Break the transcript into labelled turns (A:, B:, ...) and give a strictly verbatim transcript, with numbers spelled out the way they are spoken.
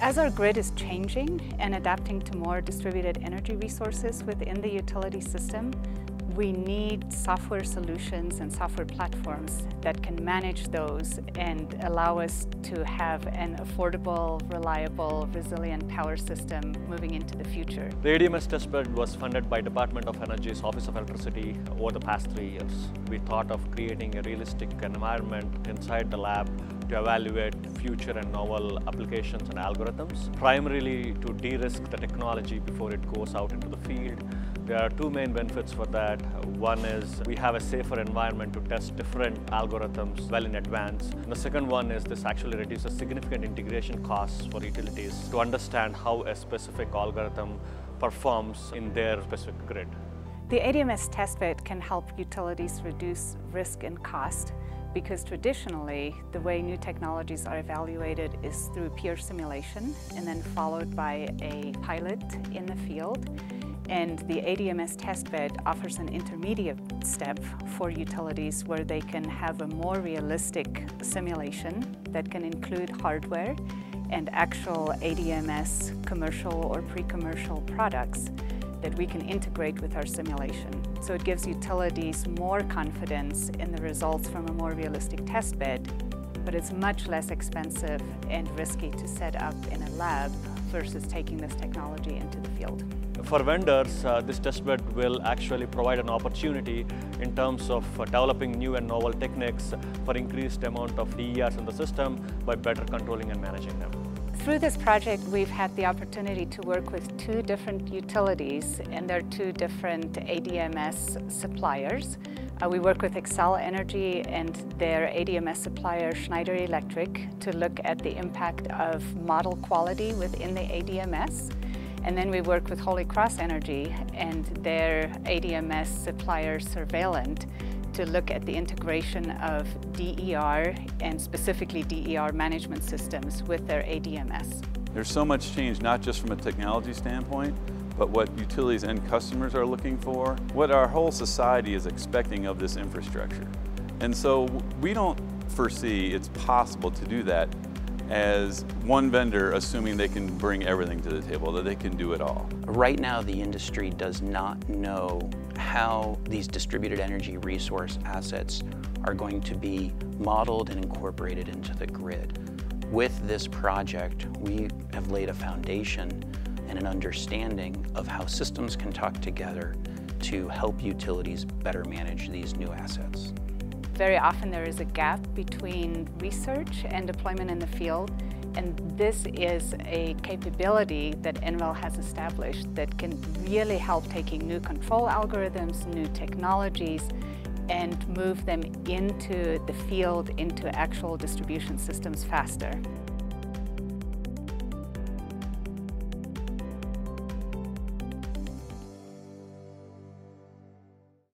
A: As our grid is changing and adapting to more distributed energy resources within the utility system, we need software solutions and software platforms that can manage those and allow us to have an affordable, reliable, resilient power system moving into the future.
B: The A D M S testbed was funded by Department of Energy's Office of Electricity over the past three years. We thought of creating a realistic environment inside the lab to evaluate future and novel applications and algorithms, primarily to de-risk the technology before it goes out into the field. There are two main benefits for that. One is we have a safer environment to test different algorithms well in advance. And the second one is this actually reduces significant integration costs for utilities to understand how a specific algorithm performs in their specific grid.
A: The A D M S testbed can help utilities reduce risk and cost, because traditionally, the way new technologies are evaluated is through peer simulation and then followed by a pilot in the field. And the A D M S testbed offers an intermediate step for utilities where they can have a more realistic simulation that can include hardware and actual A D M S commercial or pre-commercial products that we can integrate with our simulation. So it gives utilities more confidence in the results from a more realistic testbed, but it's much less expensive and risky to set up in a lab versus taking this technology into the field.
B: For vendors, uh, this testbed will actually provide an opportunity in terms of uh, developing new and novel techniques for increased amount of D E Rs in the system by better controlling and managing them.
A: Through this project, we've had the opportunity to work with two different utilities and their two different A D M S suppliers. Uh, we work with Xcel Energy and their A D M S supplier Schneider Electric to look at the impact of model quality within the A D M S. And then we work with Holy Cross Energy and their A D M S supplier Surveillant to look at the integration of D E R and specifically D E R management systems with their A D M S.
C: There's so much change, not just from a technology standpoint, but what utilities and customers are looking for, what our whole society is expecting of this infrastructure. And so we don't foresee it's possible to do that as one vendor assuming they can bring everything to the table, that they can do it all.
D: Right now, the industry does not know how these distributed energy resource assets are going to be modeled and incorporated into the grid. With this project, we have laid a foundation and an understanding of how systems can talk together to help utilities better manage these new assets.
A: Very often there is a gap between research and deployment in the field, and this is a capability that N R E L has established that can really help taking new control algorithms, new technologies, and move them into the field, into actual distribution systems faster.